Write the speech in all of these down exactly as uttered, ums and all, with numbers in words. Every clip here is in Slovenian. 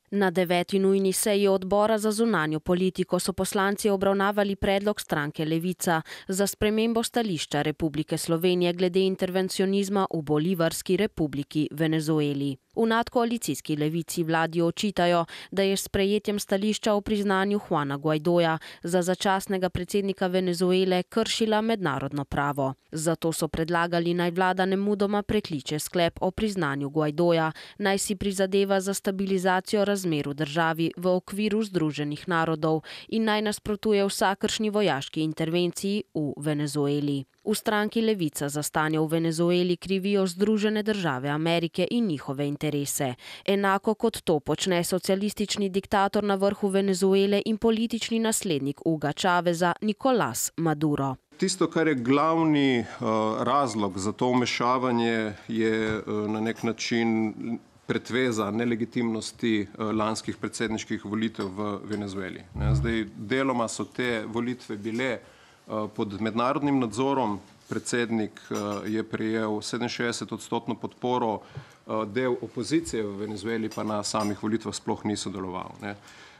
Na deveti nujni seji odbora za zunanjo politiko so poslanci obravnavali predlog stranke Levica za spremembo stališča Republike Slovenije glede intervencionizma v Bolivarski republiki Venezueli. V nadkoalicijski Levici vladi očitajo, da je s sprejetjem stališča o priznanju Juana Guaidoja za začasnega predsednika Venezuele kršila mednarodno pravo. Zato so predlagali, naj vlada nemudoma prekliče sklep o priznanju Guaidoja, naj si prizadeva za stabilizacijo razmer v državi v okviru Združenih narodov in naj nasprotuje vsakršni vojaški intervenciji v Venezueli. V stranki Levica za stanje v Venezueli krivijo Združene države Amerike in njihove interese. Enako kot to počne socialistični diktator na vrhu Venezuele in politični naslednik Huga Cháveza Nicolás Maduro. Tisto, kar je glavni uh, razlog za to vmešavanje, je uh, na nek način pretveza nelegitimnosti uh, lanskih predsedniških volitev v Venezueli. Ne, zdaj, deloma so te volitve bile pod mednarodnim nadzorom, predsednik je prejel sedeminšestdeset odstotno podporo, del opozicije v Venezueli pa na samih volitvah sploh ni sodeloval. Ne.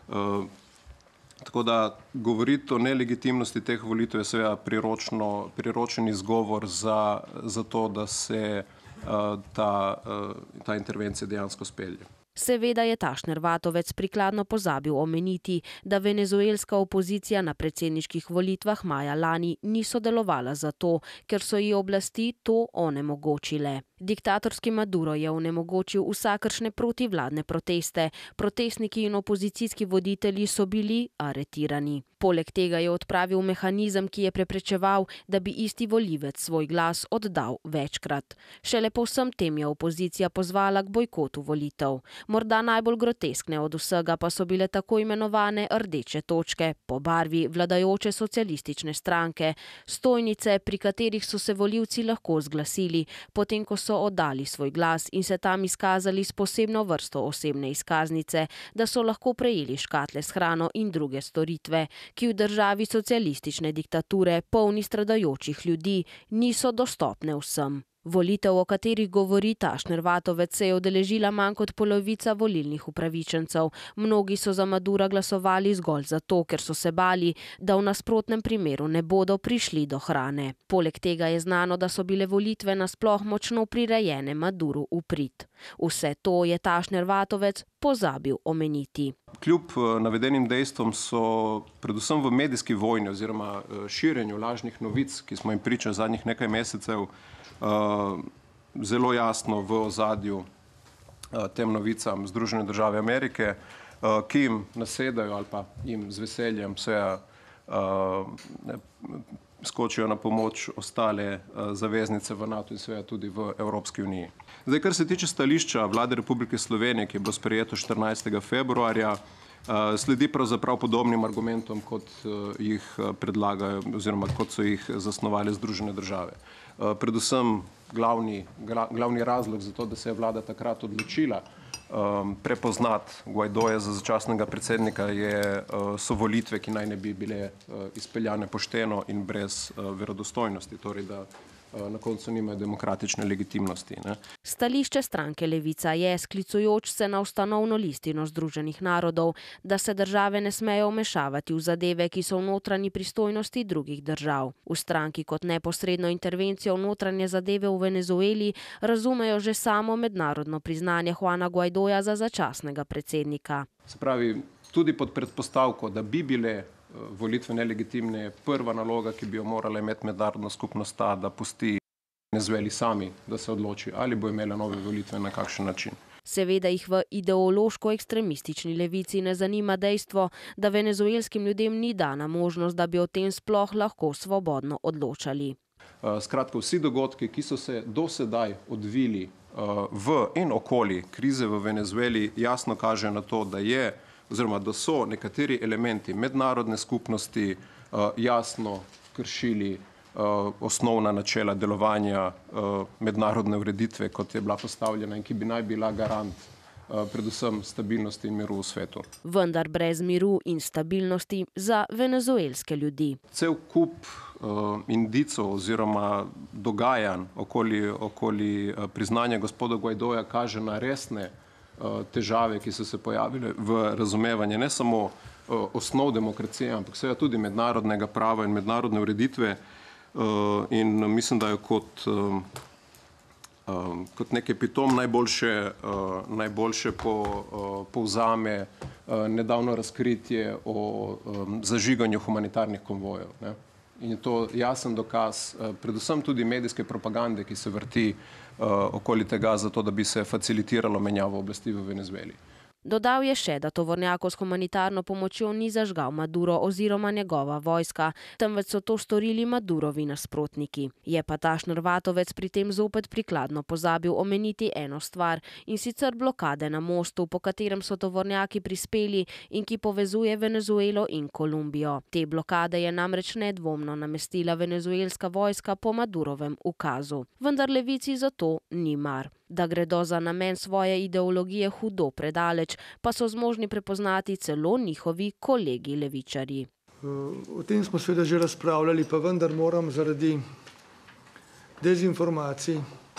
Tako da govoriti o nelegitimnosti teh volitev je seveda priročno, priročen izgovor za, za to, da se ta, ta intervencija dejansko spelje. Seveda je Tašner Vatovec prikladno pozabil omeniti, da venezuelska opozicija na predsedniških volitvah maja lani ni sodelovala zato, ker so ji oblasti to onemogočile. Diktatorski Maduro je onemogočil vsakršne protivladne proteste, protestniki in opozicijski voditelji so bili aretirani. Poleg tega je odpravil mehanizem, ki je preprečeval, da bi isti volivec svoj glas oddal večkrat. Šele po vsem tem je opozicija pozvala k bojkotu volitev. Morda najbolj groteskne od vsega pa so bile tako imenovane rdeče točke po barvi vladajoče socialistične stranke, stojnice, pri katerih so se volivci lahko zglasili, potem ko so oddali svoj glas in se tam izkazali s posebno vrsto osebne izkaznice, da so lahko prejeli škatle s hrano in druge storitve, ki v državi socialistične diktature, polni stradajočih ljudi, niso dostopne vsem. Volitev, o katerih govori Tašner Vatovec, se je udeležila manj kot polovica volilnih upravičencev. Mnogi so za Madura glasovali zgolj zato, ker so se bali, da v nasprotnem primeru ne bodo prišli do hrane. Poleg tega je znano, da so bile volitve nasploh močno prirejene Maduru v prid. Vse to je Tašner Vatovec pozabil omeniti. Kljub navedenim dejstvom so predvsem v medijski vojni oziroma širjenju lažnih novic, ki smo jim priča zadnjih nekaj mesecev, Uh, zelo jasno v ozadju uh, tem novicam Združene države Amerike, uh, ki jim nasedajo ali pa jim z veseljem seveda uh, skočijo na pomoč ostale uh, zaveznice v NATO in seveda tudi v Evropski uniji. Zdaj, kar se tiče stališča Vlade Republike Slovenije, ki je bilo sprejeto štirinajstega februarja, Uh, sledi pravzaprav podobnim argumentom, kot uh, jih predlagajo oziroma kot so jih zasnovali Združene države. Uh, predvsem glavni, gra, glavni razlog za to, da se je vlada takrat odločila um, prepoznati Guaidoja za začasnega predsednika, je, uh, so volitve, ki naj ne bi bile uh, izpeljane pošteno in brez uh, verodostojnosti, torej da na koncu nimajo demokratične legitimnosti. Ne. Stališče stranke Levica je, sklicujoč se na ustanovno listino Združenih narodov, da se države ne smejo vmešavati v zadeve, ki so v notranji pristojnosti drugih držav. V stranki kot neposredno intervencijo v notranje zadeve v Venezueli razumejo že samo mednarodno priznanje Juana Guaidoja za začasnega predsednika. Se pravi, tudi pod predpostavko, da bi bile volitve nelegitimne, je prva naloga, ki bi jo morala imeti mednarodna skupnost ta, da pusti Venezueli sami, da se odloči, ali bo imela nove volitve na kakšen način. Seveda jih v ideološko-ekstremistični levici ne zanima dejstvo, da venezuelskim ljudem ni dana možnost, da bi o tem sploh lahko svobodno odločali. Skratka, vsi dogodki, ki so se do sedaj odvili v in okoli krize v Venezueli, jasno kažejo na to, da je oziroma da so nekateri elementi mednarodne skupnosti uh, jasno kršili uh, osnovna načela delovanja uh, mednarodne ureditve, kot je bila postavljena in ki bi naj bila garant uh, predvsem stabilnosti in miru v svetu. Vendar brez miru in stabilnosti za venezuelske ljudi. Cel kup uh, indicov oziroma dogajanj okoli, okoli uh, priznanja gospoda Guaidoja kaže na resne težave, ki so se pojavile v razumevanje ne samo osnov demokracije, ampak seveda tudi mednarodnega prava in mednarodne ureditve. In mislim, da je kot, kot nek epitom najboljše, najboljše po, povzame nedavno razkritje o zažiganju humanitarnih konvojev. Ne? In je to jasen dokaz, predvsem tudi medijske propagande, ki se vrti okoli tega, zato da bi se facilitiralo menjavo oblasti v Venezueli. Dodal je še, da tovornjakov s humanitarno pomočjo ni zažgal Maduro oziroma njegova vojska, temveč so to storili Madurovi nasprotniki. Je pa Tašner Vatovec pri tem zopet prikladno pozabil omeniti eno stvar, in sicer blokade na mostu, po katerem so tovornjaki prispeli in ki povezuje Venezuelo in Kolumbijo. Te blokade je namreč nedvomno namestila venezuelska vojska po Madurovem ukazu. Vendar levici za to ni mar. Da gredo za namen svoje ideologije hudo predaleč, pa so zmožni prepoznati celo njihovi kolegi levičarji. O tem smo seveda že razpravljali, pa vendar moram zaradi dezinformacij,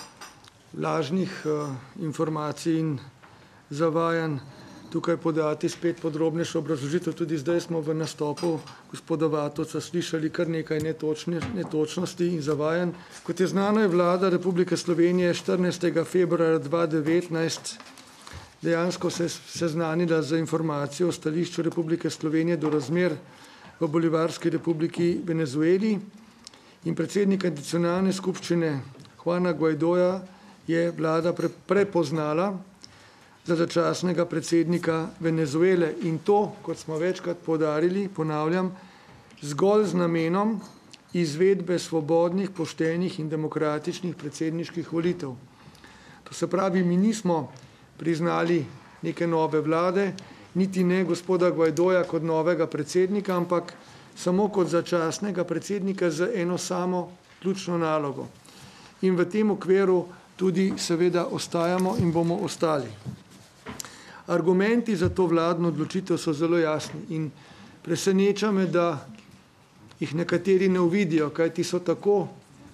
lažnih informacij in zavajanj tukaj podati spet podrobnejšo obrazložitev. Tudi zdaj smo v nastopu gospoda Vatovca slišali kar nekaj netočnosti in zavajanj. Kot je znano, je vlada Republike Slovenije štirinajstega februarja dva tisoč devetnajst dejansko se seznanila z informacijo o stališču Republike Slovenije do razmer v Bolivarski republiki Venezueli in predsednika nacionalne skupščine Juana Guaidoja je vlada pre, prepoznala za začasnega predsednika Venezuele in to, kot smo večkrat poudarili, ponavljam, zgolj z namenom izvedbe svobodnih, poštenih in demokratičnih predsedniških volitev. To se pravi, mi nismo priznali neke nove vlade, niti ne gospoda Guaidoja kot novega predsednika, ampak samo kot začasnega predsednika z eno samo ključno nalogo. In v tem okviru tudi seveda ostajamo in bomo ostali. Argumenti za to vladno odločitev so zelo jasni in preseneča me, da jih nekateri ne uvidijo, kajti so tako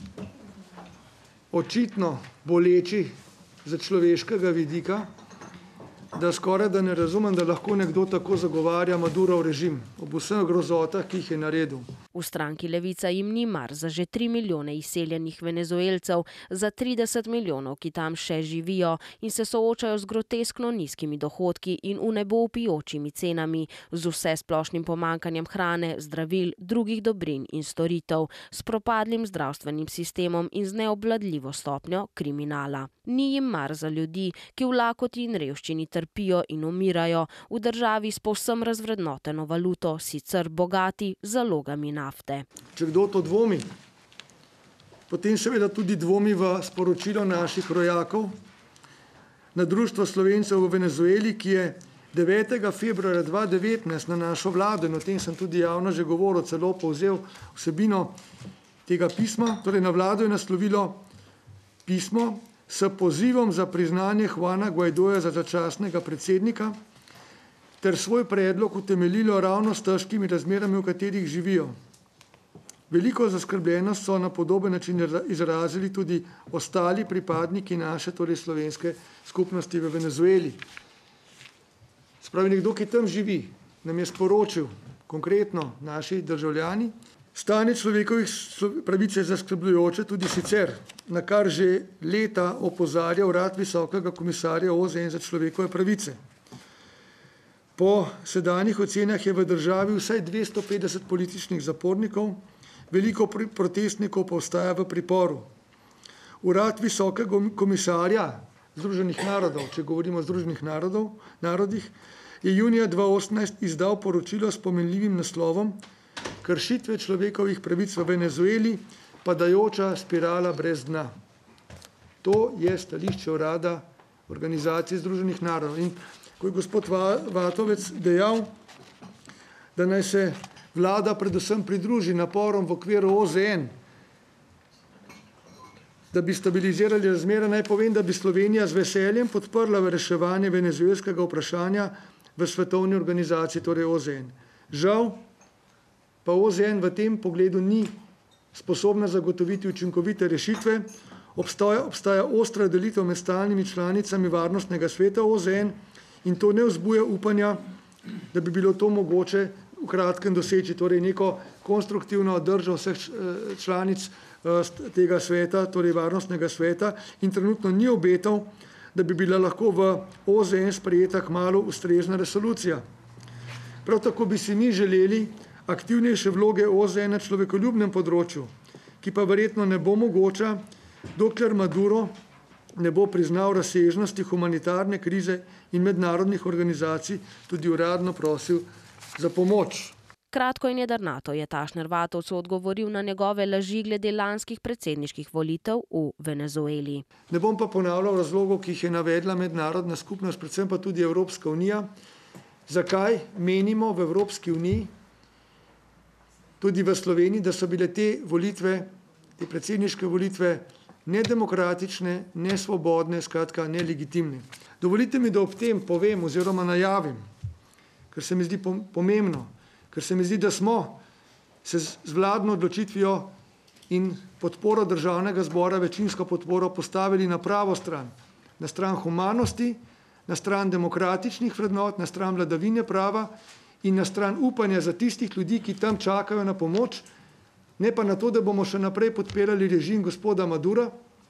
očitno boleči za človeškega vidika, da skoraj da ne razumem, da lahko nekdo tako zagovarja Madurov režim ob vseh grozotah, ki jih je naredil. V stranki Levica jim ni mar za že tri milijone izseljenih Venezuelcev, za trideset milijonov, ki tam še živijo in se soočajo z groteskno nizkimi dohodki in v nebo vpijočimi cenami, z vsesplošnim pomanjkanjem hrane, zdravil, drugih dobrin in storitev, s propadlim zdravstvenim sistemom in z neobvladljivo stopnjo kriminala. Ni jim mar za ljudi, ki v lakoti in revščini trpijo in umirajo v državi s povsem razvrednoteno valuto, sicer bogati z zalogami nafte. Če kdo to dvomi, potem seveda tudi dvomi v sporočilo naših rojakov na Društvo Slovencev v Venezueli, ki je devetega februarja dva tisoč devetnajst na našo vlado, in o tem sem tudi javno že govoril, celo povzel vsebino tega pisma, torej na vlado je naslovilo pismo s pozivom za priznanje Juana Guaidoja za začasnega predsednika ter svoj predlog utemeljilo ravno s težkimi razmerami, v katerih živijo. Veliko zaskrbljenost so na podoben način izrazili tudi ostali pripadniki naše, torej slovenske skupnosti v Venezueli. Spravi nekdo, ki tam živi, nam je sporočil, konkretno naši državljani, stanje človekovih pravic je zaskrbljujoče tudi sicer, na kar že leta opozarja Urad Visokega komisarja O Z N za človekove pravice. Po sedanjih ocenah je v državi vsaj dvesto petdeset političnih zapornikov, veliko protestnikov pa ostaja v priporu. Urad Visokega komisarja Združenih narodov, če govorimo o Združenih narodov, narodih, je junija dva tisoč osemnajst izdal poročilo s pomenljivim naslovom Kršitve človekovih pravic v Venezueli, padajoča spirala brez dna. To je stališče urada Organizacije Združenih narodov. In ko je gospod Vatovec dejal, da naj se vlada predvsem pridruži naporom v okviru O Z N, da bi stabilizirali razmere, naj povem, da bi Slovenija z veseljem podprla v reševanje venezuelskega vprašanja v svetovni organizaciji, torej O Z N. Žal pa O Z N v tem pogledu ni sposobna zagotoviti učinkovite rešitve, Obstaja, obstaja ostra delitev med stalnimi članicami Varnostnega sveta O Z N in to ne vzbuja upanja, da bi bilo to mogoče v kratkem doseči, torej neko konstruktivno držo vseh članic tega sveta, torej Varnostnega sveta, in trenutno ni obetov, da bi bila lahko v O Z N sprejeta kmalu ustrezna resolucija. Prav tako bi si mi želeli aktivnejše vloge O Z N na človekoljubnem področju, ki pa verjetno ne bo mogoča, dokler Maduro ne bo priznal razsežnosti humanitarne krize in mednarodnih organizacij, tudi uradno prosil za pomoč. Kratko in jedrnato je Tašner Vatovcu odgovoril na njegove laži glede lanskih predsedniških volitev v Venezueli. Ne bom pa ponavljal razlogov, ki jih je navedla mednarodna skupnost, predvsem pa tudi Evropska unija, zakaj menimo v Evropski uniji, tudi v Sloveniji, da so bile te volitve, te predsedniške volitve nedemokratične, nesvobodne, skratka nelegitimne. Dovolite mi, da ob tem povem oziroma najavim, ker se mi zdi pomembno, ker se mi zdi, da smo se z vladno odločitvijo in podporo državnega zbora, večinsko podporo, postavili na pravo stran, na stran humanosti, na stran demokratičnih vrednot, na stran vladavine prava in na stran upanja za tistih ljudi, ki tam čakajo na pomoč, ne pa na to, da bomo še naprej podpirali režim gospoda Madura,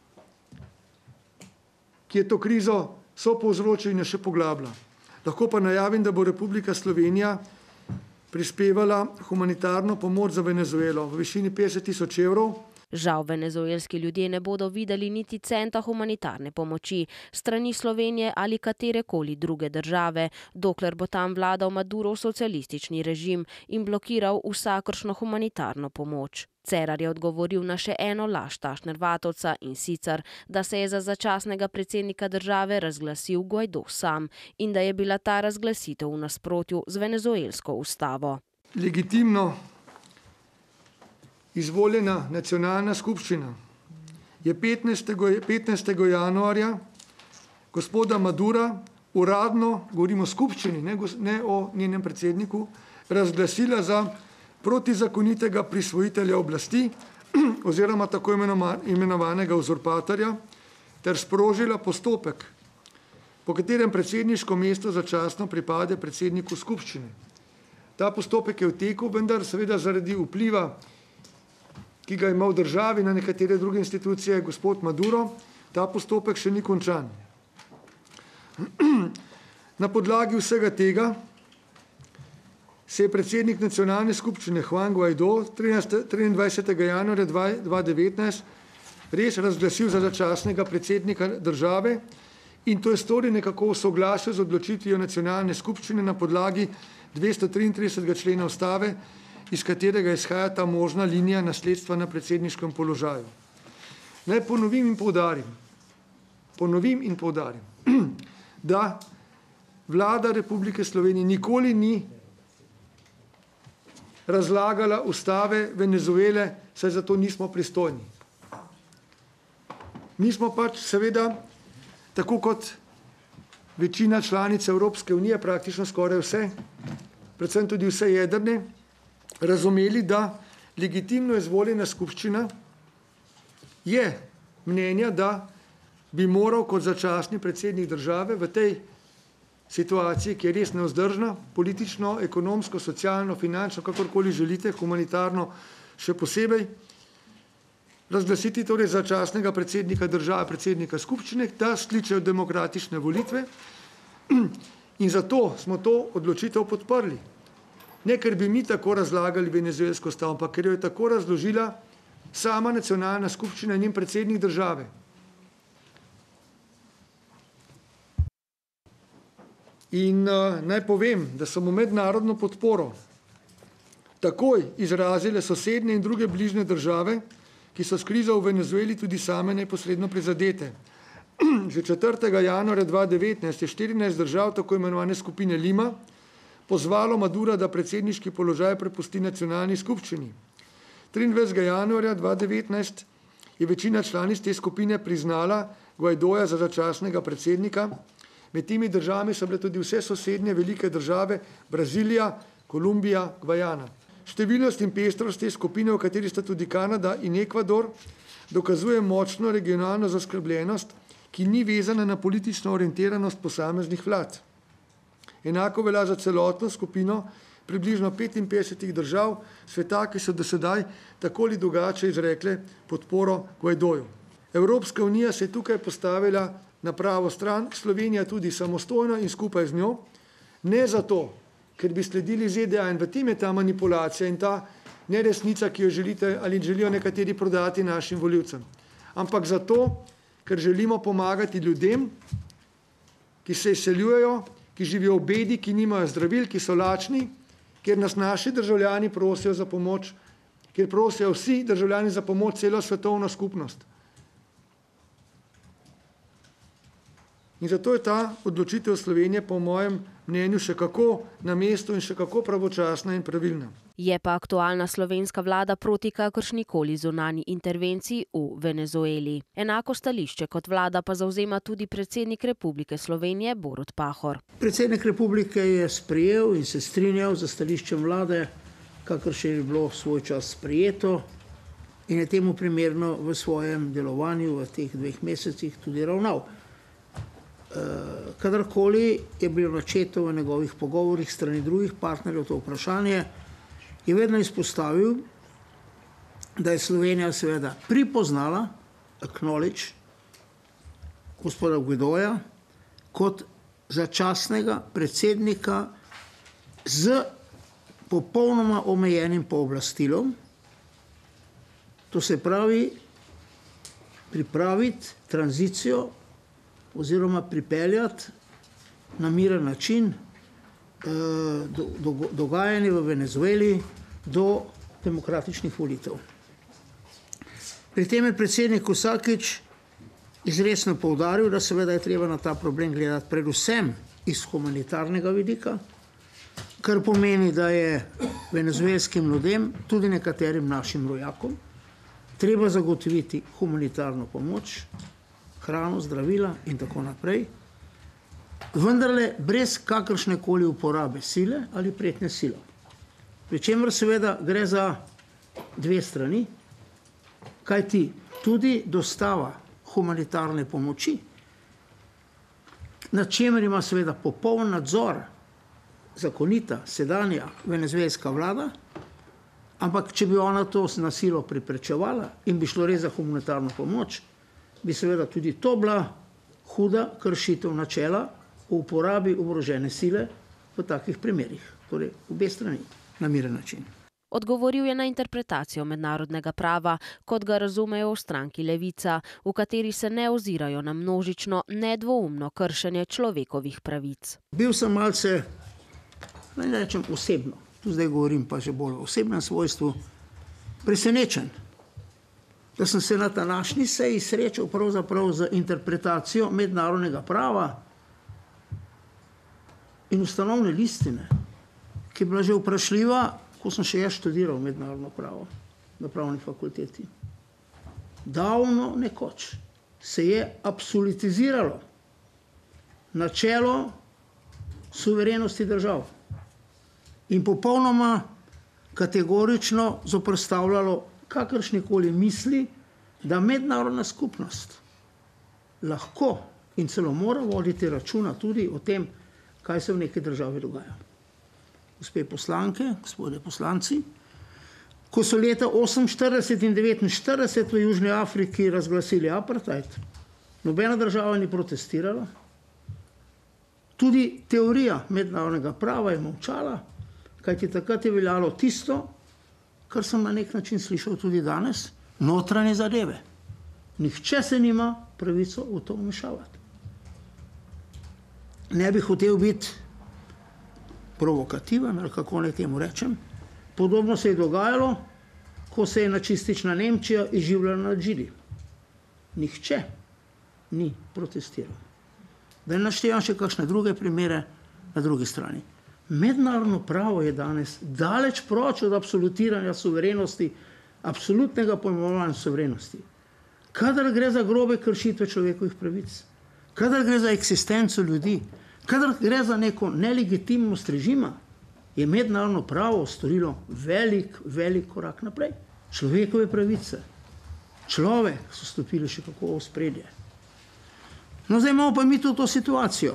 ki je to krizo sopovzročil in jo še poglablja. Lahko pa najavim, da bo Republika Slovenija prispevala humanitarno pomoč za Venezuelo v višini petdeset tisoč evrov. Žal venezuelski ljudje ne bodo videli niti centa humanitarne pomoči strani Slovenije ali katerekoli druge države, dokler bo tam vladal Madurov socialistični režim in blokiral vsakršno humanitarno pomoč. Cerar je odgovoril na še eno laž Tašner Vatovca, in sicer, da se je za začasnega predsednika države razglasil Guaidó sam in da je bila ta razglasitev v nasprotju z venezuelsko ustavo. Legitimno izvoljena nacionalna skupščina je petnajstega januarja gospoda Madura uradno, govorimo o skupščini, ne, ne o njenem predsedniku, razglasila za protizakonitega prisvojitelja oblasti oziroma tako imenovanega uzurpatorja ter sprožila postopek, po katerem predsedniško mesto začasno pripade predsedniku skupščine. Ta postopek je v teku, vendar seveda zaradi vpliva, ki ga ima v državi na nekatere druge institucije gospod Maduro, ta postopek še ni končan. Na podlagi vsega tega se je predsednik nacionalne skupščine Juan Guaidó triindvajsetega januarja dva tisoč devetnajst res razglasil za začasnega predsednika države in to je storil nekako v soglasju z odločitvijo nacionalne skupščine na podlagi dvesto triintridesetega člena ustave, iz katerega izhaja ta možna linija nasledstva na predsedniškem položaju. Naj ponovim in poudarim, ponovim in poudarim, da vlada Republike Slovenije nikoli ni razlagala ustave Venezuele, saj za to nismo pristojni. Mi smo pač seveda, tako kot večina članic Evropske unije, praktično skoraj vse, predvsem tudi vse jedrne, razumeli, da legitimno izvoljena skupščina je mnenja, da bi moral kot začasni predsednik države v tej situaciji, ki je res nevzdržna, politično, ekonomsko, socialno, finančno, kakorkoli želite, humanitarno še posebej, razglasiti torej začasnega predsednika države, predsednika skupščine, da skličejo demokratične volitve in zato smo to odločitev podprli. Ne, ker bi mi tako razlagali venezuelsko ustavo, ampak ker jo je tako razložila sama nacionalna skupščina in njen predsednik države. In uh, naj povem, da so mu mednarodno podporo takoj izrazile sosednje in druge bližnje države, ki so s krizo v Venezueli tudi same neposredno prizadete. Že četrtega januarja dva tisoč devetnajst je štirinajst držav tako imenovane skupine Lima pozvalo Madura, da predsedniški položaj prepusti nacionalni skupščini. triindvajsetega januarja dva tisoč devetnajst je večina članic te skupine priznala Guaidója za začasnega predsednika. Med temi državami so bile tudi vse sosednje velike države, Brazilija, Kolumbija, Gvajana. Številnost in pestrost te skupine, v kateri sta tudi Kanada in Ekvador, dokazuje močno regionalno zaskrbljenost, ki ni vezana na politično orientiranost posameznih vlad. Enako velja za celotno skupino približno petinpetdesetih držav sveta, ki so do sedaj tako ali drugače izrekle podporo Guaidoju. Evropska unija se je tukaj postavila na pravo stran, Slovenija tudi samostojno in skupaj z njo, ne zato, ker bi sledili Z D A, in v tem je ta manipulacija in ta neresnica, ki jo želite ali želijo nekateri prodati našim volivcem, ampak zato, ker želimo pomagati ljudem, ki se izseljujejo, ki živijo v bedi, ki nimajo zdravil, ki so lačni, kjer nas naši državljani prosijo za pomoč, kjer prosijo vsi državljani za pomoč, celo svetovna skupnost. In zato je ta odločitev Slovenije po mojem mnenju še kako na mestu in še kako pravočasna in pravilna. Je pa aktualna slovenska vlada proti kakršnikoli zunanji intervenciji v Venezueli. Enako stališče kot vlada pa zavzema tudi predsednik Republike Slovenije Borut Pahor. Predsednik Republike je sprejel in se strinjal za stališčem vlade, kakršne je bilo svoj čas sprejeto, in je temu primerno v svojem delovanju v teh dveh mesecih tudi ravnal. Kadarkoli je bilo načeto v njegovih pogovorih strani drugih partnerjev to vprašanje, je vedno izpostavil, da je Slovenija seveda pripoznala, acknowledge, gospoda Guaidoja kot začasnega predsednika z popolnoma omejenim pooblastilom, to se pravi pripraviti tranzicijo oziroma pripeljati na miren način do, do, dogajanje v Venezueli do demokratičnih volitev. Pri tem je predsednik vsakič izresno poudaril, da seveda je treba na ta problem gledati predvsem iz humanitarnega vidika, kar pomeni, da je venezuelskim ljudem, tudi nekaterim našim rojakom, treba zagotoviti humanitarno pomoč, hrano, zdravila in tako naprej, vendarle brez kakršnekoli uporabe sile ali pretnje silo. Pričemer seveda gre za dve strani, kajti tudi dostava humanitarne pomoči, nad čemer ima seveda popoln nadzor zakonita sedanja venezuelska vlada, ampak če bi ona to na silo preprečevala in bi šlo res za humanitarno pomoč, bi seveda tudi to bila huda kršitev načela o uporabi oborožene sile v takih primerih. Torej, obe strani na miren način. Odgovoril je na interpretacijo mednarodnega prava, kot ga razumejo v stranki Levica, v kateri se ne ozirajo na množično, nedvoumno kršenje človekovih pravic. Bil sem malce, naj rečem osebno, tu zdaj govorim pa že bolj v osebnem svojstvu, presenečen, da sem se na današnji seji srečal pravzaprav z interpretacijo mednarodnega prava in ustanovne listine, ki je bila že vprašljiva, ko sem še jaz študiral mednarodno pravo na pravni fakulteti. Davno nekoč se je absolutiziralo načelo suverenosti držav in popolnoma kategorično zoperstavljalo kakršnikoli misli, da mednarodna skupnost lahko in celo mora voditi računa tudi o tem, kaj se v neki državi dogaja. Gospe poslanke, gospode poslanci, ko so leta oseminštirideset in devetinštirideset v Južni Afriki razglasili apartheid, nobena država ni protestirala, tudi teorija mednarodnega prava je molčala, kajti takrat je veljalo tisto, kar sem na nek način slišal tudi danes, notranje zadeve. Nihče se nima pravico v to vmešavati. Ne bi hotel biti provokativen, ali kako naj temu rečem. Podobno se je dogajalo, ko se je nacistična Nemčija izživljala nad Židi. Nihče ni protestiral. Da ne naštevam še kakšne druge primere na drugi strani. Mednarodno pravo je danes daleč proč od absolutiranja suverenosti, absolutnega pojmovanja suverenosti. Kadar gre za grobe kršitve človekovih pravic, kadar gre za eksistenco ljudi, kadar gre za neko nelegitimnost režima, je mednarodno pravo storilo velik, velik korak naprej. Človekove pravice, človek, so stopili še kako v spredje. No, zdaj imamo pa mi to, to situacijo.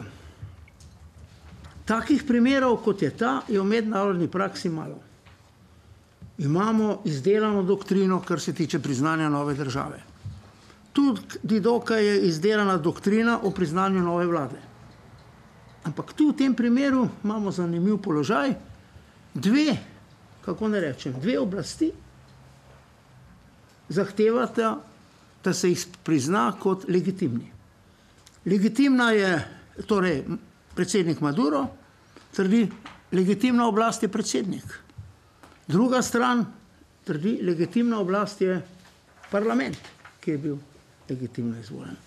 Takih primerov, kot je ta, je v mednarodni praksi malo. Imamo izdelano doktrino, kar se tiče priznanja nove države. Tudi dokaj je izdelana doktrina o priznanju nove vlade. Ampak tu v tem primeru imamo zanimiv položaj. Dve, kako ne rečem, dve oblasti zahtevata, da se jih prizna kot legitimni. Legitimna je, torej predsednik Maduro, trdi, legitimna oblast je predsednik. Druga stran trdi, legitimna oblast je parlament, ki je bil legitimno izvoljen.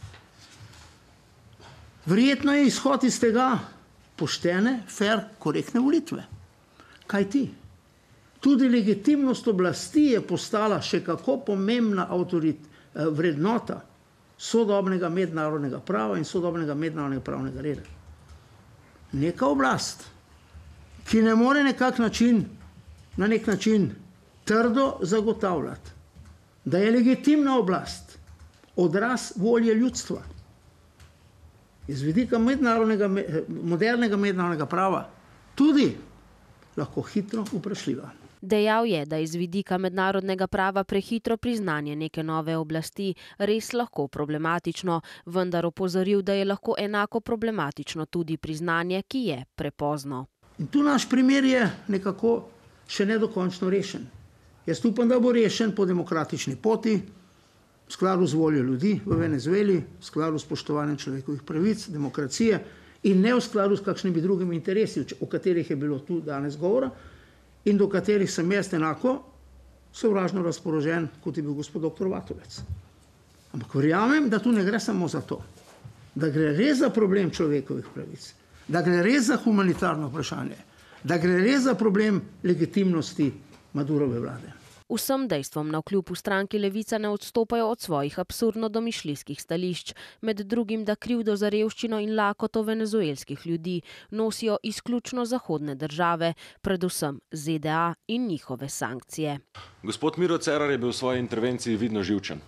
Verjetno je izhod iz tega poštene, fair, korektne volitve. Kaj ti? Tudi legitimnost oblasti je postala še kako pomembna avtorit, vrednota sodobnega mednarodnega prava in sodobnega mednarodnega pravnega reda. Neka oblast, ki ne more nekak način, na nek način trdo zagotavljati, da je legitimna oblast odraz volje ljudstva. Iz vidika mednarodnega, modernega mednarodnega prava tudi lahko hitro vprašljiva. Dejal je, da iz vidika mednarodnega prava prehitro priznanje neke nove oblasti res lahko problematično, vendar opozoril, da je lahko enako problematično tudi priznanje, ki je prepozno. In tu naš primer je nekako še nedokončno rešen. Jaz upam, da bo rešen po demokratični poti, v skladu z voljo ljudi v Venezueli, v skladu s spoštovanjem človekovih pravic, demokracije in ne v skladu s kakšnimi drugimi interesi, o katerih je bilo tu danes govora, in do katerih sem jaz enako sovražno razpoložen, kot je bil gospod doktor Vatovec. Ampak verjamem, da tu ne gre samo za to, da gre res za problem človekovih pravic, da gre res za humanitarno vprašanje, da gre res za problem legitimnosti Madurove vlade. Vsem dejstvom navkljub v stranki Levica ne odstopajo od svojih absurdno domišljijskih stališč, med drugim, da krivdo za revščino in lakoto venezuelskih ljudi nosijo izključno zahodne države, predvsem Z D A in njihove sankcije. Gospod Miro Cerar je bil v svoji intervenciji vidno živčen.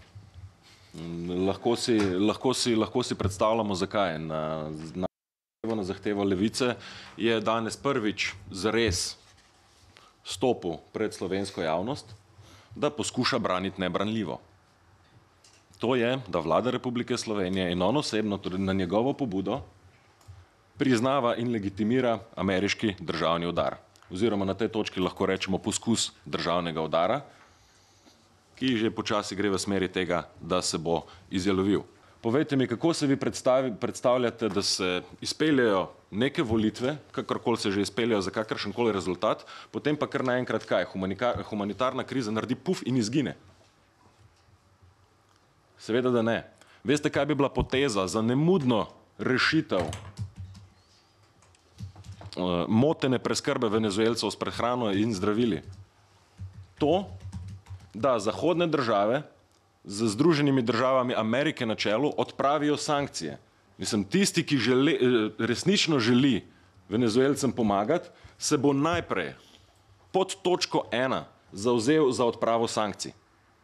Lahko si, lahko si, lahko si predstavljamo, zakaj. Na, na, na zahtevo Levice je danes prvič zares stopil pred slovensko javnost, da poskuša braniti nebranljivo. To je, da vlada Republike Slovenije in on osebno, tudi na njegovo pobudo, priznava in legitimira ameriški državni udar. Oziroma na tej točki lahko rečemo poskus državnega udara, ki že počasi gre v smeri tega, da se bo izjalovil. Povejte mi, kako se vi predstavljate, da se izpeljejo neke volitve, kakorkoli se že izpeljejo za kakršenkoli rezultat, potem pa kar naenkrat kaj, humanitarna kriza naredi puf in izgine? Seveda, da ne. Veste, kaj bi bila poteza za nemudno rešitev motene preskrbe Venezuelcev s prehrano in zdravili? To, da zahodne države z Združenimi državami Amerike na čelu odpravijo sankcije. Mislim, tisti, ki želi, resnično želi Venezuelcem pomagati, se bo najprej pod točko ena zavzel za odpravo sankcij.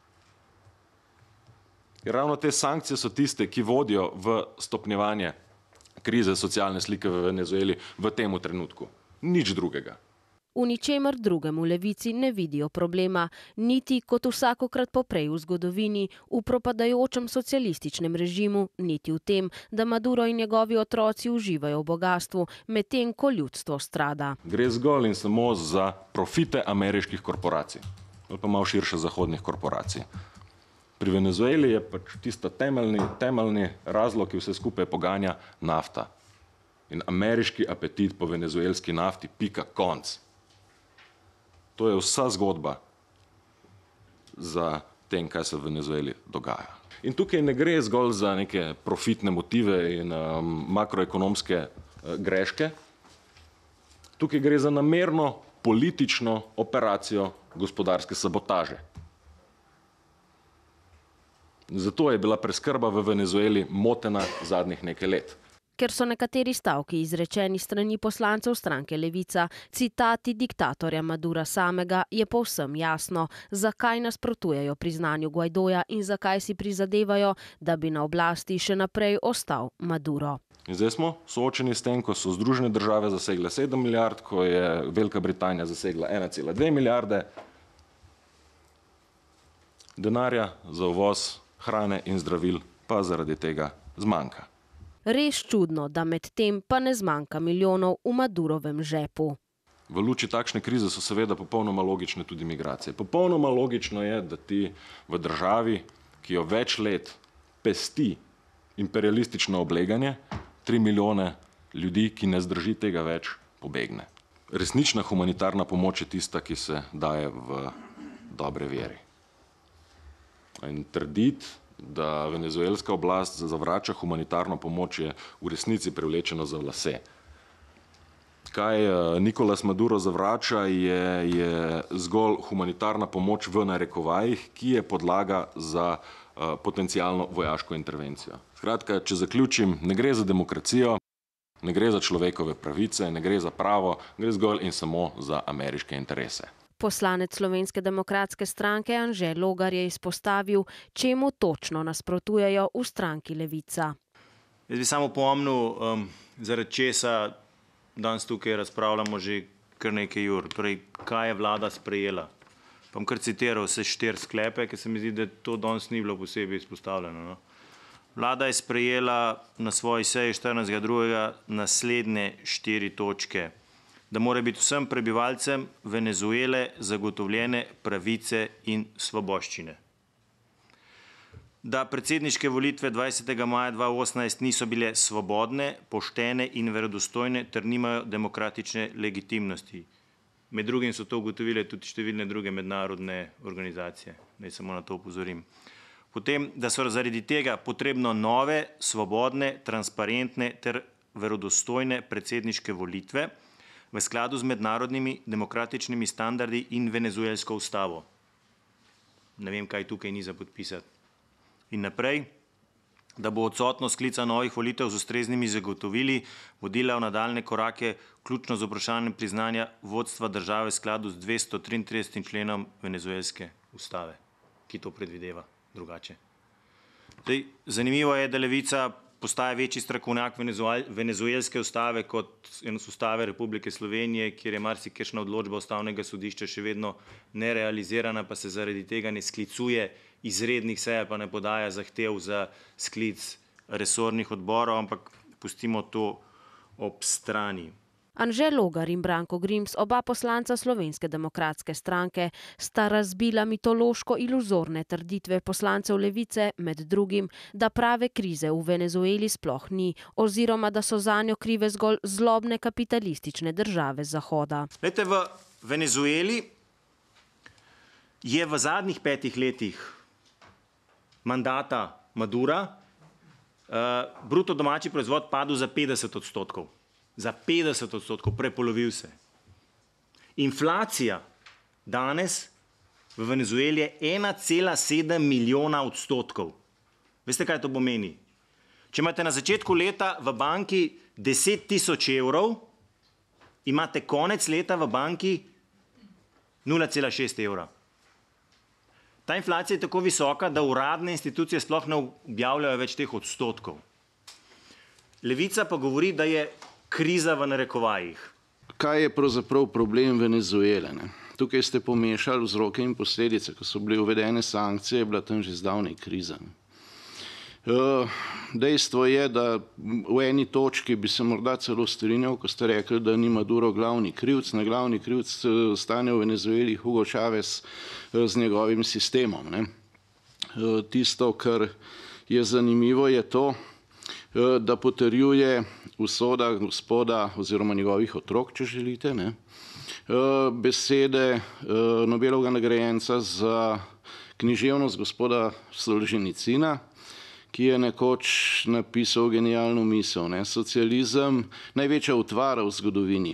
Ker ravno te sankcije so tiste, ki vodijo v stopnjevanje krize socialne slike v Venezueli v tem trenutku. Nič drugega. V ničemer drugem v Levici ne vidijo problema, niti kot vsakokrat poprej v zgodovini v propadajočem socialističnem režimu, niti v tem, da Maduro in njegovi otroci uživajo v bogastvu, medtem ko ljudstvo strada. Gre zgolj in samo za profite ameriških korporacij, ali pa malo širše zahodnih korporacij. Pri Venezueli je pač tisto temeljni, temeljni razlog, ki vse skupaj poganja, nafta. In ameriški apetit po venezuelski nafti, pika, konc. To je vsa zgodba za tem, kaj se v Venezueli dogaja. In tukaj ne gre zgolj za neke profitne motive in um, makroekonomske uh, greške. Tukaj gre za namerno politično operacijo gospodarske sabotaže. Zato je bila preskrba v Venezueli motena zadnjih nekaj let. Ker so nekateri stavki izrečeni strani poslancev stranke Levica citati diktatorja Madura samega, je povsem jasno, zakaj nasprotujejo priznanju Guaidoja in zakaj si prizadevajo, da bi na oblasti še naprej ostal Maduro. In zdaj smo soočeni s tem, ko so Združene države zasegle sedem milijard, ko je Velika Britanija zasegla ena cela dve milijarde. Denarja za uvoz hrane in zdravil pa zaradi tega zmanjka. Res čudno, da med tem pa ne zmanjka milijonov v Madurovem žepu. V luči takšne krize so seveda popolnoma logične tudi migracije. Popolnoma logično je, da ti v državi, ki jo več let pesti imperialistično obleganje, tri milijone ljudi, ki ne zdrži tega več, pobegne. Resnična humanitarna pomoč je tista, ki se daje v dobre veri. In trditi, da venezuelska oblast zavrača humanitarno pomoč, je v resnici privlečeno za lase. Kaj Nicolás Maduro zavrača, je, je zgolj humanitarna pomoč v narekovajih, ki je podlaga za uh, potencialno vojaško intervencijo. Skratka, če zaključim, ne gre za demokracijo, ne gre za človekove pravice, ne gre za pravo, gre zgolj in samo za ameriške interese. Poslanec Slovenske demokratske stranke Anže Logar je izpostavil, čemu točno nasprotujejo v stranki Levica. Jaz bi samo pomnil, um, zaradi česa danes tukaj razpravljamo že kar nekaj ur. Torej, kaj je vlada sprejela? Pa bom kar citiral vse štiri sklepe, ker se mi zdi, da to danes ni bilo posebej izpostavljeno. No? Vlada je sprejela na svoji seji štirinajstega drugega naslednje štiri točke. Da mora biti vsem prebivalcem Venezuele zagotovljene pravice in svoboščine. Da predsedniške volitve dvajsetega maja dva tisoč osemnajst niso bile svobodne, poštene in verodostojne ter nimajo demokratične legitimnosti. Med drugim so to ugotovile tudi številne druge mednarodne organizacije. Naj samo na to upozorim. Potem, da so zaradi tega potrebno nove, svobodne, transparentne ter verodostojne predsedniške volitve v skladu z mednarodnimi demokratičnimi standardi in venezuelsko ustavo. Ne vem, kaj tukaj ni za podpisati. In naprej, da bo odsotnost sklica novih volitev z ustreznimi zagotovili vodila v nadaljne korake, vključno z vprašanjem priznanja vodstva države v skladu z dvesto triintridesetim členom venezuelske ustave, ki to predvideva drugače. Zdaj, zanimivo je, da Levica postaja večji strokovnjak venezuelske ustave kot ustave Republike Slovenije, kjer je marsikakšna odločba ustavnega sodišča še vedno nerealizirana, pa se zaradi tega ne sklicuje izrednih sej, pa ne podaja zahtev za sklic resornih odborov, ampak pustimo to ob strani. Anže Logar in Branko Grims, oba poslanca Slovenske demokratske stranke, sta razbila mitološko iluzorne trditve poslancev Levice, med drugim, da prave krize v Venezueli sploh ni, oziroma da so zanjo krive zgolj zlobne kapitalistične države Zahoda. Glejte, v Venezueli je v zadnjih petih letih mandata Madura uh, bruto domači proizvod padel za petdeset odstotkov. Za petdeset odstotkov, prepolovil se. Inflacija danes v Venezueli je ena cela sedem milijona odstotkov. Veste, kaj to pomeni? Če imate na začetku leta v banki deset tisoč evrov, imate konec leta v banki nula cela šest evra. Ta inflacija je tako visoka, da uradne institucije sploh ne objavljajo več teh odstotkov. Levica pa govori, da je kriza v narekovajih. Kaj je pravzaprav problem Venezuele? Ne? Tukaj ste pomešali vzroke in posledice. Ko so bile uvedene sankcije, je bila tam že zdavnaj kriza. Uh, dejstvo je, da v eni točki bi se morda celo strinjal, ko ste rekli, da ni Maduro glavni krivc. Na glavni krivc stane v Venezueli Hugo Chávez z njegovim sistemom. Ne? Uh, tisto, kar je zanimivo, je to, da potrjuje usoda gospoda oziroma njegovih otrok, če želite, ne, besede Nobelovega nagrajenca za književnost gospoda Solženicina, ki je nekoč napisal genialno misel. Ne, socializem, največja utvara v zgodovini,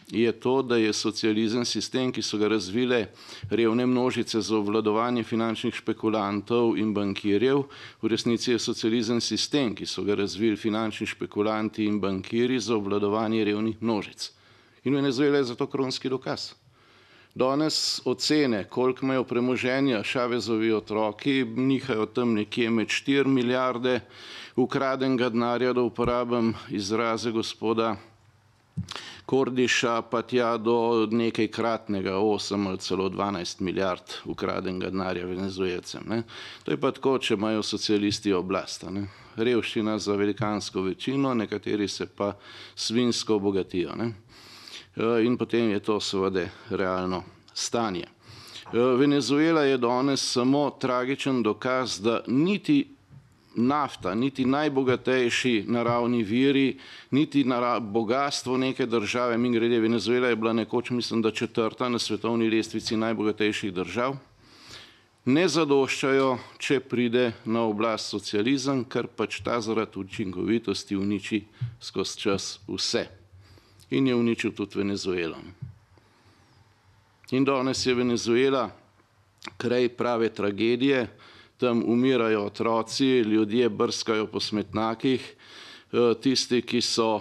je to, da je socializem sistem, ki so ga razvile revne množice za obvladovanje finančnih špekulantov in bankirjev. V resnici je socializem sistem, ki so ga razvili finančni špekulanti in bankirji za obvladovanje revnih množic. In Venezuela je zato kronski dokaz. Danes ocene, koliko imajo premoženja Chavezovi otroki, nihajo tam nekje med štiri milijarde ukradenega denarja, da uporabim izraze gospoda Kordiša, pa tja do nekajkratnega osem ali celo dvanajst milijard ukradenega denarja Venezuelcem. Ne. To je pa tako, če imajo socialisti oblast. Ne. Revščina za velikansko večino, nekateri se pa svinjsko obogatijo. Ne. In potem je to seveda realno stanje. Venezuela je danes samo tragičen dokaz, da niti nafta, niti najbogatejši naravni viri, niti bogatstvo neke države, mimogrede Venezuela je bila nekoč, mislim, da četrta na svetovni lestvici najbogatejših držav, ne zadoščajo, če pride na oblast socializem, ker pač ta zaradi učinkovitosti uniči skozi čas vse. In je uničil tudi Venezuelo. In danes je Venezuela kraj prave tragedije, tam umirajo otroci, ljudje brskajo po smetnakih, tisti, ki so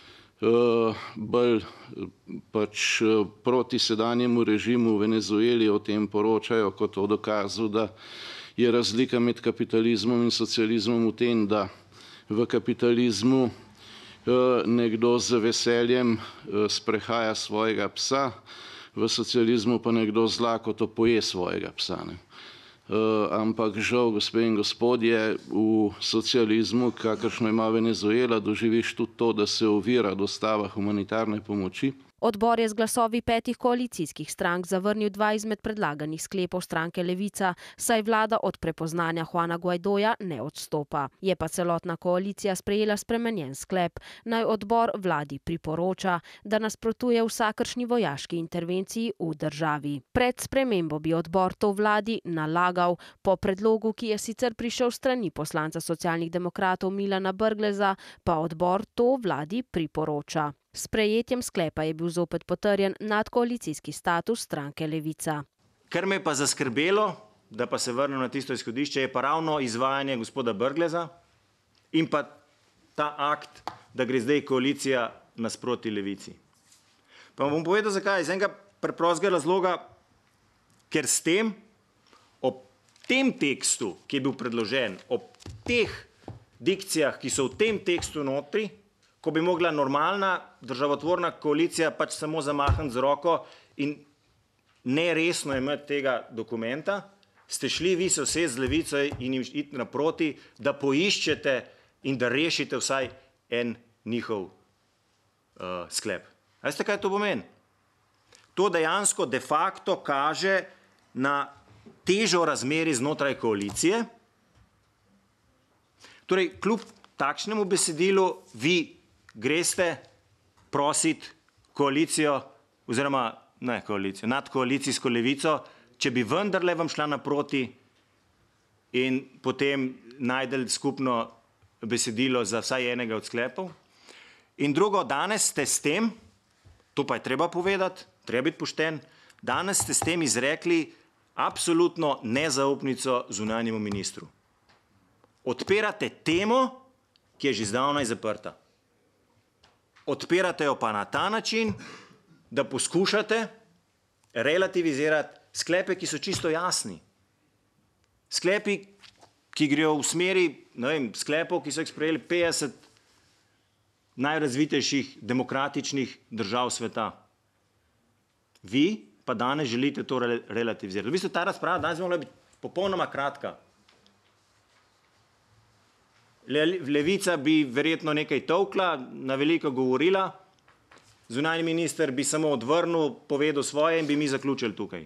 bolj pač proti sedanjemu režimu v Venezueli, o tem poročajo kot o dokazu, da je razlika med kapitalizmom in socializmom v tem, da v kapitalizmu nekdo z veseljem sprehaja svojega psa, v socializmu pa nekdo z lakoto poje svojega psa. Ne. Ampak žal, gospe in gospodje, v socializmu, kakršno ima Venezuela, doživiš tudi to, da se ovira dostava humanitarne pomoči. Odbor je z glasovi petih koalicijskih strank zavrnil dva izmed predlaganih sklepov stranke Levica, saj vlada od prepoznanja Juana Guaidoja ne odstopa. Je pa celotna koalicija sprejela spremenjen sklep, naj odbor vladi priporoča, da nasprotuje vsakršni vojaški intervenciji v državi. Pred spremembo bi odbor to vladi nalagal, po predlogu, ki je sicer prišel strani poslanca Socialnih demokratov Milana Brgleza, pa odbor to vladi priporoča. S sprejetjem sklepa je bil zopet potrjen nadkoalicijski status stranke Levica. Kar me je pa zaskrbelo, da pa se vrnem na tisto izhodišče, je pa ravno izvajanje gospoda Brgleza in pa ta akt, da gre zdaj koalicija nasproti Levici. Pa bom povedal zakaj. Iz enega preprostega razloga, ker s tem, ob tem tekstu, ki je bil predložen, ob teh dikcijah, ki so v tem tekstu notri, ko bi mogla normalna državotvorna koalicija pač samo zamahniti z roko in neresno imeti tega dokumenta, ste šli vi se vse z Levico in jim iti naproti, da poiščete in da rešite vsaj en njihov uh, sklep. A veste, kaj to pomeni? To dejansko de facto kaže na težo razmeri znotraj koalicije. Torej, kljub takšnemu besedilu vi greste prositi koalicijo oziroma ne koalicijo, nadkoalicijsko Levico, če bi vendarle vam šla naproti in potem najdeli skupno besedilo za vsaj enega od sklepov. In drugo, danes ste s tem, to pa je treba povedati, treba biti pošten, danes ste s tem izrekli absolutno nezaupnico zunanjemu ministru. Odpirate temo, ki je že zdavnaj zaprta. Odpirate jo pa na ta način, da poskušate relativizirati sklepe, ki so čisto jasni. Sklepi, ki grejo v smeri, ne vem, sklepov, ki so jih sprejeli petdeset najrazvitejših demokratičnih držav sveta. Vi pa danes želite to relativizirati. V bistvu ta razprava danes bi mogla biti popolnoma kratka. Levica bi verjetno nekaj tolkla, na veliko govorila, zunanji minister bi samo odvrnil, povedal svoje in bi mi zaključili tukaj.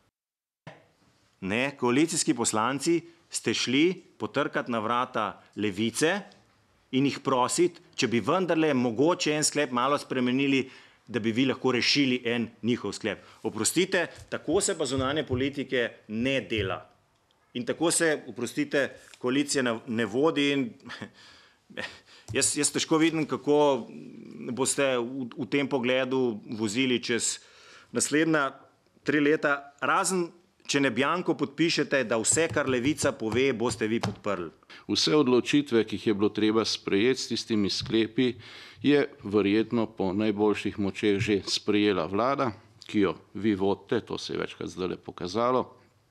Ne, koalicijski poslanci ste šli potrkati na vrata Levice in jih prositi, če bi vendarle mogoče en sklep malo spremenili, da bi vi lahko rešili en njihov sklep. Oprostite, tako se pa zunanje politike ne dela. In tako se, oprostite, koalicija ne vodi in Jaz, jaz težko vidim, kako boste v, v tem pogledu vozili čez naslednja tri leta, razen če ne bjanko podpišete, da vse, kar Levica pove, boste vi podprli. Vse odločitve, ki jih je bilo treba sprejeti s tistimi sklepi, je verjetno po najboljših močeh že sprejela vlada, ki jo vi vodite, to se je večkrat zdajle pokazalo.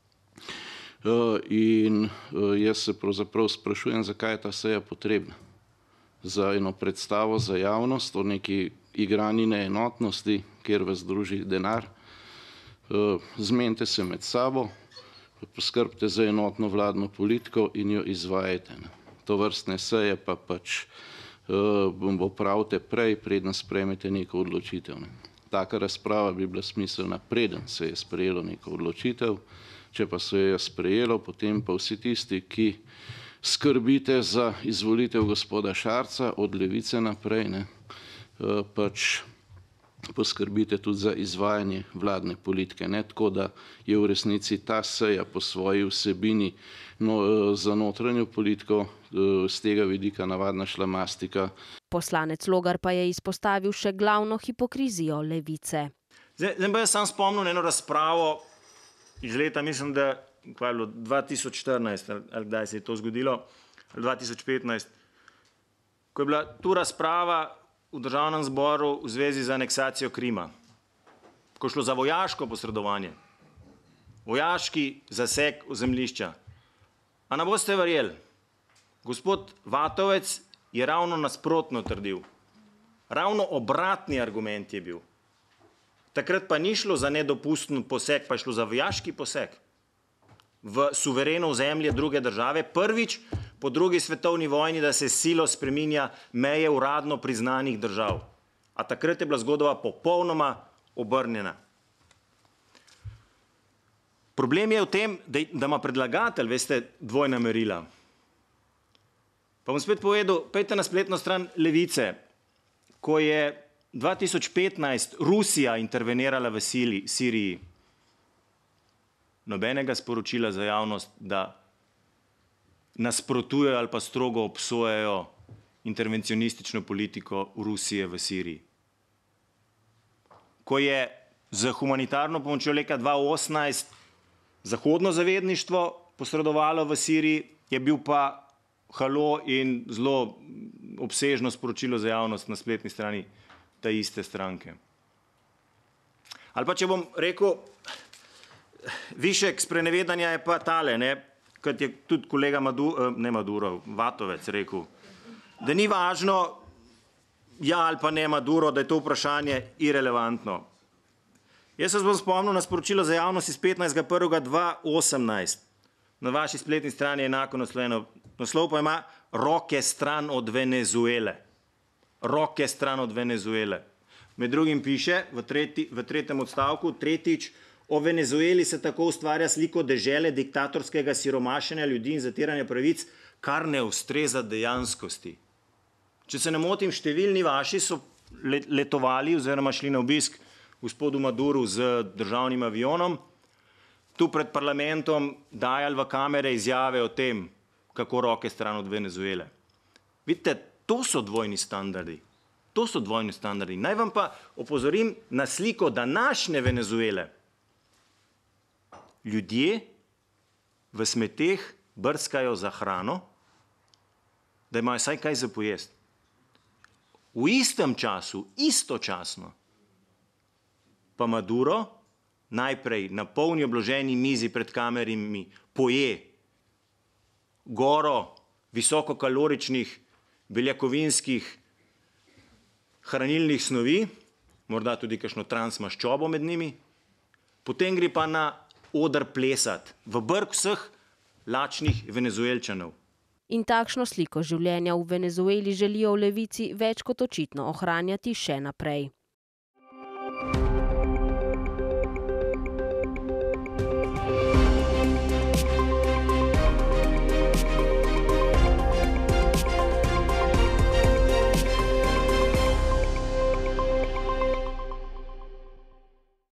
In jaz se pravzaprav sprašujem, zakaj je ta seja potrebna. Za eno predstavo za javnost o neki igrani neenotnosti, kjer vas druži denar. Zmenite se med sabo, poskrbite za enotno vladno politiko in jo izvajajte. To vrstne seje pa pač opravite prej, preden sprejmete neko odločitev. Taka razprava bi bila smiselna, preden se je sprejelo neko odločitev. Če pa se je sprejelo, potem pa vsi tisti, ki skrbite za izvolitev gospoda Šarca od Levice naprej, ne, pač poskrbite tudi za izvajanje vladne politike. Ne tako, da je v resnici ta seja po svoji vsebini no, za notranjo politiko z tega vidika navadna šlamastika. Poslanec Logar pa je izpostavil še glavno hipokrizijo Levice. Zdaj, zdaj pa jaz sam spomnil na eno razpravo iz leta, mislim, da kaj je bilo, dva tisoč štirinajst, ali kdaj se je to zgodilo, ali dva tisoč petnajst, ko je bila tu razprava v Državnem zboru v zvezi z aneksacijo Krima, ko je šlo za vojaško posredovanje, vojaški zaseg ozemljišča. A ne boste verjeli, gospod Vatovec je ravno nasprotno trdil, ravno obratni argument je bil. Takrat pa ni šlo za nedopusten poseg, pa je šlo za vojaški poseg v suvereno ozemlje druge države, prvič po drugi svetovni vojni, da se silo spreminja meje uradno priznanih držav. A takrat je bila zgodba popolnoma obrnjena. Problem je v tem, da, da ima predlagatelj, veste, dvojna merila. Pa bom spet povedal, pejte na spletno stran Levice, ko je dva tisoč petnajst Rusija intervenirala v Siriji, nobenega sporočila za javnost, da nasprotujejo ali pa strogo obsojajo intervencionistično politiko Rusije v Siriji. Ko je z humanitarno pomočjo leta dva osemnajst zahodno zavedništvo posredovalo v Siriji, je bil pa halo in zelo obsežno sporočilo za javnost na spletni strani te iste stranke. Ali pa če bom rekel, višek sprenevedanja je pa tale, ne, kot je tudi kolega Maduro, ne Maduro, Vatovec rekel, da ni važno, ja ali pa ne Maduro, da je to vprašanje irelevantno. Jaz se bom spomnil na sporočilo za javnost iz petnajstega prvega dva osemnajst. Na vaši spletni strani je enako naslovljeno. Naslov pa ima roke stran od Venezuele. Roke stran od Venezuele. Med drugim piše v, tretji, v tretjem odstavku, tretjič, o Venezueli se tako ustvarja sliko dežele diktatorskega siromašenja ljudi in zatiranja pravic, kar ne ustreza dejanskosti. Če se ne motim, številni vaši so letovali oziroma šli na obisk gospodu Maduru z državnim avionom, tu pred parlamentom dajali v kamere izjave o tem, kako roke stran od Venezuele. Vidite, to so dvojni standardi. To so dvojni standardi. Naj vam pa opozorim na sliko današnje Venezuele. Ljudje v smeteh brskajo za hrano, da imajo vsaj kaj za pojesti. V istem času, istočasno, pa Maduro najprej na polni obloženi mizi pred kamerami poje goro visokokaloričnih beljakovinskih hranilnih snovi, morda tudi kakšno transmaščobo med njimi, potem gre pa na oder plesat v brk vseh lačnih Venezuelčanov. In takšno sliko življenja v Venezueli želijo v Levici več kot očitno ohranjati še naprej.